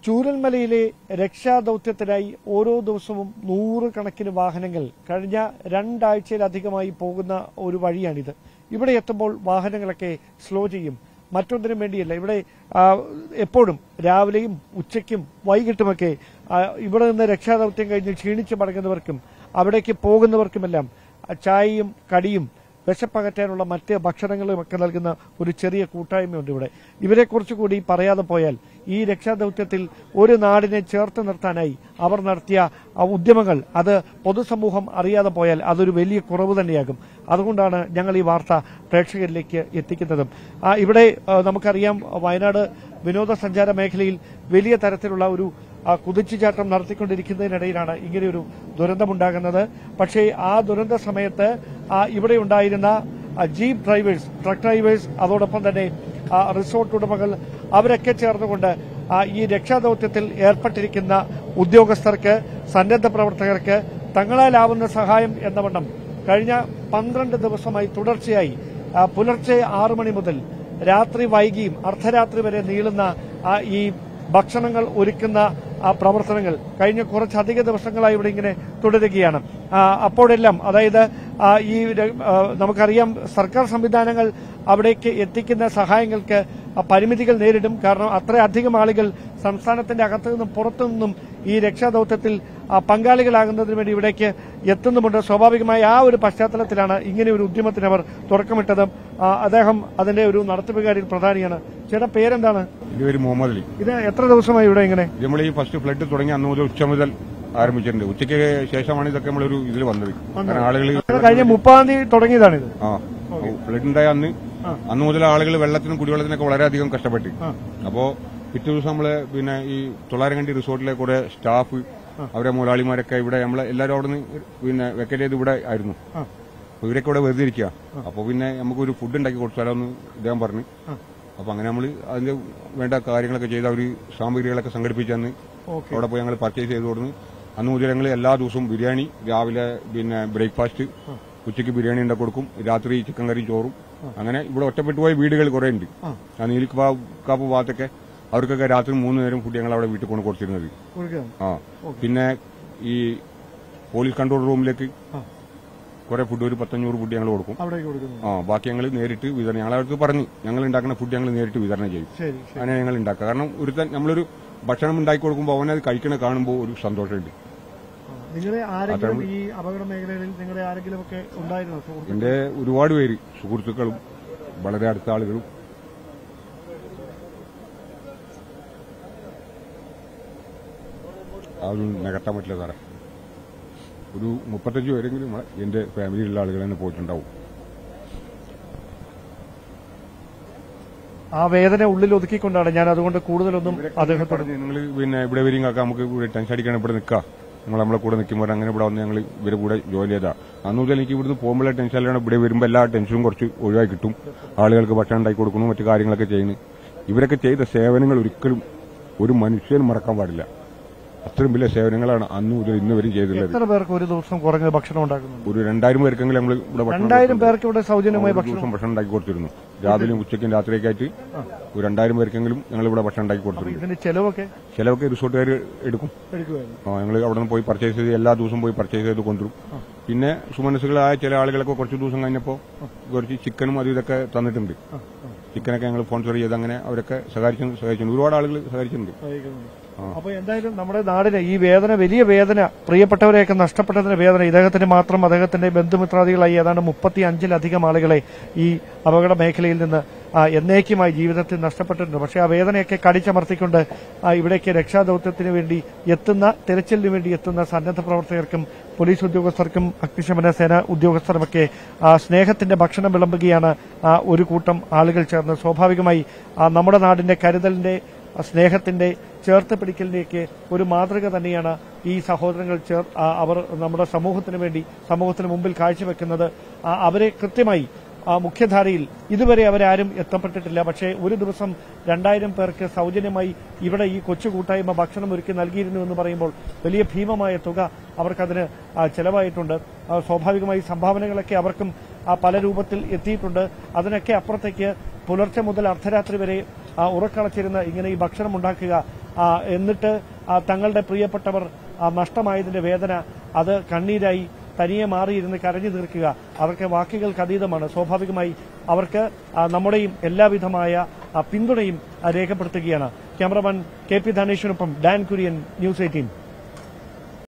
ചൂരൽമലയിലെ രക്ഷാദൌത്യത്തിനായി ഓരോ ദിവസവും നൂറുകണക്കിന് വാഹനങ്ങൾ കഴിഞ്ഞ രണ്ടാഴ്ചയിലധികമായി പോകുന്ന ഒരു വഴിയാണിത്. ഇവിടെ എത്തുമ്പോൾ വാഹനങ്ങളൊക്കെ സ്ലോ ചെയ്യും. മറ്റൊന്നിനും വേണ്ടിയല്ല. ഇവിടെ എപ്പോഴും രാവിലെയും ഉച്ചയ്ക്കും വൈകിട്ടുമൊക്കെ ഇവിടെ നിന്ന് രക്ഷാദൌത്യം കഴിഞ്ഞ് ക്ഷീണിച്ച് മടങ്ങുന്നവർക്കും അവിടേക്ക് പോകുന്നവർക്കുമെല്ലാം ചായയും കടിയും വിശപ്പകറ്റാനുള്ള മറ്റ് ഭക്ഷണങ്ങളുമൊക്കെ നൽകുന്ന ഒരു ചെറിയ കൂട്ടായ്മയുണ്ട് ഇവിടെ. ഇവരെക്കുറിച്ച് കൂടി പറയാതെ പോയാൽ ഈ രക്ഷാദൌത്യത്തിൽ ഒരു നാടിനെ ചേർത്ത് നിർത്താനായി അവർ നടത്തിയ ഉദ്യമങ്ങൾ അത് പൊതുസമൂഹം അറിയാതെ പോയാൽ അതൊരു വലിയ കുറവ് തന്നെയാകും. അതുകൊണ്ടാണ് ഞങ്ങൾ ഈ വാർത്ത പ്രേക്ഷകരിലേക്ക് എത്തിക്കുന്നതും. ഇവിടെ നമുക്കറിയാം, വയനാട് വിനോദസഞ്ചാര മേഖലയിൽ വലിയ തരത്തിലുള്ള ഒരു കുതിച്ചുചാട്ടം നടത്തിക്കൊണ്ടിരിക്കുന്നതിനിടയിലാണ് ഇങ്ങനെയൊരു ദുരന്തമുണ്ടാകുന്നത്. പക്ഷേ ആ ദുരന്ത സമയത്ത് ഇവിടെ ഉണ്ടായിരുന്ന ജീപ്പ് ഡ്രൈവേഴ്സ്, ട്രക്ക് ഡ്രൈവേഴ്സ്, അതോടൊപ്പം തന്നെ റിസോർട്ട് ഉടമകൾ അവരൊക്കെ ചേർന്നുകൊണ്ട് ഈ രക്ഷാദൌത്യത്തിൽ ഏർപ്പെട്ടിരിക്കുന്ന ഉദ്യോഗസ്ഥർക്ക്, സന്നദ്ധ പ്രവർത്തകർക്ക് തങ്ങളാലാവുന്ന സഹായം എന്ന വണ്ണം കഴിഞ്ഞ 12 ദിവസമായി തുടർച്ചയായി പുലർച്ചെ 6 മണി മുതൽ രാത്രി വൈകിയും അർദ്ധരാത്രി വരെ നീളുന്ന ഈ ഭക്ഷണങ്ങൾ ഒരുക്കുന്ന പ്രവർത്തനങ്ങൾ കഴിഞ്ഞ കുറച്ചധിക ദിവസങ്ങളായി ഇവിടെ ഇങ്ങനെ തുടരുകയാണ്. അപ്പോഴെല്ലാം, അതായത് ഈ നമുക്കറിയാം, സർക്കാർ സംവിധാനങ്ങൾ അവിടേക്ക് എത്തിക്കുന്ന സഹായങ്ങൾക്ക് പരിമിതികൾ നേരിടും. കാരണം അത്രയധികം ആളുകൾ സംസ്ഥാനത്തിന്റെ അകത്തു നിന്നും പുറത്തു നിന്നും ഈ രക്ഷാദൌത്യത്തിൽ പങ്കാളികളാകുന്നതിന് വേണ്ടി ഇവിടേക്ക് എത്തുന്നുമുണ്ട്. സ്വാഭാവികമായ ആ ഒരു പശ്ചാത്തലത്തിലാണ് ഇങ്ങനെ ഒരു ഉദ്യമത്തിന് അവർ തുടക്കമിട്ടത്. അദ്ദേഹം അതിന്റെ ഒരു നടത്തിപ്പുകാരിൽ പ്രധാനിയാണ്. ചേട്ടാ, പേരെന്താണ്? മുഹമ്മദ് അലി. ഇത് എത്ര ദിവസമായി ഇവിടെ ഇങ്ങനെ? നമ്മൾ ഈ ഫസ്റ്റ് ഫ്ലഡ് തുടങ്ങി അന്ന് മുതൽ ഉച്ച മുതൽ ആരംഭിച്ചിട്ടുണ്ട്. ഉച്ചയ്ക്ക് ശേഷമാണ് ഇതൊക്കെ നമ്മളൊരു ഇതിൽ വന്നത്. ആളുകൾ കഴിഞ്ഞ 30-ാം തീയതി തുടങ്ങിയതാണിത്. ഫ്ലഡ് ഉണ്ടായ അന്ന് മുതൽ ആളുകൾ വെള്ളത്തിനും കുടിവെള്ളത്തിനൊക്കെ വളരെയധികം കഷ്ടപ്പെട്ടു. അപ്പോ പിറ്റേ ദിവസം നമ്മള് പിന്നെ ഈ തൊള്ളാരങ്കണ്ടി റിസോർട്ടിലെ കുറെ സ്റ്റാഫ്, അവരെ മുതലാളിമാരൊക്കെ ഇവിടെ നമ്മളെ എല്ലാവരും അവിടെ നിന്ന് പിന്നെ വെക്കേറ്റ് ചെയ്ത് ഇവിടെ ആയിരുന്നു. അപ്പൊ ഇവരൊക്കെ ഇവിടെ വെറുതെ ഇരിക്കുക. അപ്പൊ പിന്നെ നമുക്കൊരു ഫുഡ് ഉണ്ടാക്കി കൊടുത്താലോ എന്ന് ഇദ്ദേഹം പറഞ്ഞു. അപ്പൊ അങ്ങനെ നമ്മൾ അതിന്റെ വേണ്ട കാര്യങ്ങളൊക്കെ ചെയ്ത് അവർ സാമഗ്രികളൊക്കെ സംഘടിപ്പിച്ചന്ന് അവിടെ പോയി ഞങ്ങൾ പർച്ചേസ് ചെയ്ത് കൊടുന്നു. അന്ന് മുതൽ ഞങ്ങൾ എല്ലാ ദിവസവും ബിരിയാണി, രാവിലെ പിന്നെ ബ്രേക്ക്ഫാസ്റ്റ്, ഉച്ചയ്ക്ക് ബിരിയാണി ഉണ്ടാക്കി കൊടുക്കും, രാത്രി ചിക്കൻ കറി ചോറും. അങ്ങനെ ഇവിടെ ഒറ്റപ്പെട്ടു പോയ വീടുകൾ കുറെ ഉണ്ട്. ആ നീലിക്കാപ്പ് ഭാഗത്തൊക്കെ അവർക്കൊക്കെ രാത്രി 3 നേരം ഫുഡ് ഞങ്ങൾ അവിടെ വീട്ടിൽ കൊണ്ട് കൊടുത്തിരുന്നത്. പിന്നെ ഈ പോലീസ് കൺട്രോൾ റൂമിലേക്ക് കുറെ ഫുഡ്, ഒരു 1,500 ഫുഡ് ഞങ്ങൾ കൊടുക്കും. ബാക്കി ഞങ്ങൾ നേരിട്ട് വിതരണം, ഞങ്ങളവർക്ക് പറഞ്ഞ് ഞങ്ങൾ ഉണ്ടാക്കുന്ന ഫുഡ് ഞങ്ങൾ നേരിട്ട് വിതരണം ചെയ്യും. അങ്ങനെ ഞങ്ങൾ ഉണ്ടാക്കുക. കാരണം നമ്മളൊരു ഭക്ഷണം ഉണ്ടാക്കി കൊടുക്കുമ്പോൾ അവനത് കഴിക്കണ കാണുമ്പോൾ ഒരു സന്തോഷമുണ്ട്. എന്റെ ഒരുപാട് പേര്, സുഹൃത്തുക്കളും വളരെ അടുത്ത ആളുകളും. അതൊന്നും നികത്താൻ പറ്റില്ല സാറേ. ഒരു 35 പേരെങ്കിലും എന്റെ ഫാമിലിയിലുള്ള ആളുകൾ തന്നെ പോയിട്ടുണ്ടാവും. ആ വേദന ഉള്ളിൽ ഒതുക്കിക്കൊണ്ടാണ് ഞാൻ അതുകൊണ്ട് കൂടുതലൊന്നും അദ്ദേഹത്തോട്. നിങ്ങൾ പിന്നെ ഇവിടെ വരും കാക്ക, നമുക്ക് ഇവിടെ ടെൻഷൻ അടിക്കാൻ ഇവിടെ നിൽക്കാം, നിങ്ങൾ നമ്മളെ കൂടെ നിൽക്കുമ്പോൾ അങ്ങനെ ഇവിടെ വന്ന് ഞങ്ങൾ ഇവരെ കൂടെ ജോലി ചെയ്താ. അന്ന് മുതൽ എനിക്ക് ഇവിടുന്ന് പോകുമ്പോഴേ ടെൻഷനിലാണ്. ഇവിടെ വരുമ്പോൾ എല്ലാ ടെൻഷനും കുറച്ച് ഒഴിവായി കിട്ടും. ആളുകൾക്ക് ഭക്ഷണം ഉണ്ടാക്കി കൊടുക്കുന്നു, മറ്റു കാര്യങ്ങളൊക്കെ ചെയ്യുന്നു. ഇവരൊക്കെ ചെയ്ത സേവനങ്ങൾ ഒരിക്കലും ഒരു മനുഷ്യനും മറക്കാൻ പാടില്ല. അത്രയും വലിയ സേവനങ്ങളാണ് അന്ന് മുതൽ ഇന്ന് വരെ ചെയ്തിട്ടുള്ളത്. എത്ര പേർക്ക് ഒരു ദിവസം കുറഞ്ഞ ഭക്ഷണം ഉണ്ടാക്കുന്നു? ഒരു 2000 പേർക്കെങ്കിലും നമ്മൾ ഇവിടെ 2000 പേർക്ക് ഇവിടെ സൗജന്യമായി ഭക്ഷണം ഉണ്ടാക്കി കൊടുത്തിരുന്നു. രാവിലെയും ഉച്ചയ്ക്കും രാത്രിയൊക്കെയായിട്ട് ഒരു 2000 പേർക്കെങ്കിലും ഞങ്ങൾ ഇവിടെ ഭക്ഷണം ഉണ്ടാക്കി കൊടുത്തിരുന്നു. ഇതിന്റെ ചെലവൊക്കെ റിസോർട്ടുകാർ എടുക്കും. ഞങ്ങൾ അവിടെ നിന്ന് പോയി പർച്ചേസ് ചെയ്ത് എല്ലാ ദിവസവും പോയി പർച്ചേസ് ചെയ്ത് കൊണ്ടുവരും. പിന്നെ സുമനസ്സുകളായ ചില ആളുകളൊക്കെ കുറച്ച് ദിവസം കഴിഞ്ഞപ്പോൾ കുറച്ച് ചിക്കനും അതും ഇതൊക്കെ തന്നിട്ടുണ്ട്. ചിക്കനൊക്കെ ഞങ്ങൾ സ്പോൺസർ ചെയ്ത് അങ്ങനെ അവരൊക്കെ സഹായിച്ചിട്ടുണ്ട്. ഒരുപാട് ആളുകൾ സഹായിച്ചിട്ടുണ്ട്. അപ്പൊ എന്തായാലും നമ്മുടെ നാടിന് ഈ വേദന, വലിയ വേദന, പ്രിയപ്പെട്ടവരെയൊക്കെ നഷ്ടപ്പെട്ടതിന്റെ വേദന ഇദ്ദേഹത്തിന് മാത്രം, അദ്ദേഹത്തിന്റെ ബന്ധുമിത്രാദികളായി ഏതാണ്ട് 35-ലധികം ആളുകളെ ഈ അപകട മേഖലയിൽ നിന്ന് എന്നേക്കുമായി ജീവിതത്തിൽ നഷ്ടപ്പെട്ടിട്ടുണ്ട്. പക്ഷേ ആ വേദനയൊക്കെ കടിച്ചമർത്തിക്കൊണ്ട് ഇവിടേക്ക് രക്ഷാദൌത്യത്തിന് വേണ്ടി എത്തുന്ന, തെരച്ചിലിന് വേണ്ടി എത്തുന്ന സന്നദ്ധ പ്രവർത്തകർക്കും പോലീസ് ഉദ്യോഗസ്ഥർക്കും അഗ്നിശമന സേന ഉദ്യോഗസ്ഥരുമൊക്കെ സ്നേഹത്തിന്റെ ഭക്ഷണം വിളമ്പുകയാണ് ഒരു കൂട്ടം ആളുകൾ ചേർന്ന്. സ്വാഭാവികമായി നമ്മുടെ നാടിന്റെ കരുതലിന്റെ, സ്നേഹത്തിന്റെ, ചേർത്ത് പിടിക്കലിലേക്ക് ഒരു മാതൃക തന്നെയാണ് ഈ സഹോദരങ്ങൾ അവർ നമ്മുടെ സമൂഹത്തിന് വേണ്ടി, സമൂഹത്തിന് മുമ്പിൽ കാഴ്ചവെക്കുന്നത്. അവരെ കൃത്യമായി മുഖ്യധാരയിൽ ഇതുവരെ അവരാരും എത്തപ്പെട്ടിട്ടില്ല. പക്ഷേ ഒരു ദിവസം 2000 പേർക്ക് സൗജന്യമായി ഇവിടെ ഈ കൊച്ചു കൂട്ടായ്മ ഭക്ഷണം ഒരുക്കി നൽകിയിരുന്നു എന്ന് പറയുമ്പോൾ വലിയ ഭീമമായ തുക അവർക്കതിന് ചെലവായിട്ടുണ്ട്. സ്വാഭാവികമായി സംഭാവനകളൊക്കെ അവർക്കും പല രൂപത്തിൽ എത്തിയിട്ടുണ്ട്. അതിനൊക്കെ അപ്പുറത്തേക്ക് പുലർച്ചെ മുതൽ അർദ്ധരാത്രി വരെ ഉറക്കളച്ചിരുന്ന് ഇങ്ങനെ ഈ ഭക്ഷണം ഉണ്ടാക്കുക, എന്നിട്ട് തങ്ങളുടെ പ്രിയപ്പെട്ടവർ നഷ്ടമായതിന്റെ വേദന അത് കണ്ണീരായി തനിയെ മാറിയിരുന്ന് കരഞ്ഞു തീർക്കുക അവർക്ക് വാക്കുകൾക്ക് അതീതമാണ്. സ്വാഭാവികമായി അവർക്ക് നമ്മുടെയും എല്ലാവിധമായ പിന്തുണയും രേഖപ്പെടുത്തുകയാണ്. ക്യാമറമാൻ KP ധനേഷിനൊപ്പം ഡാൻ കുര്യൻ, News 18.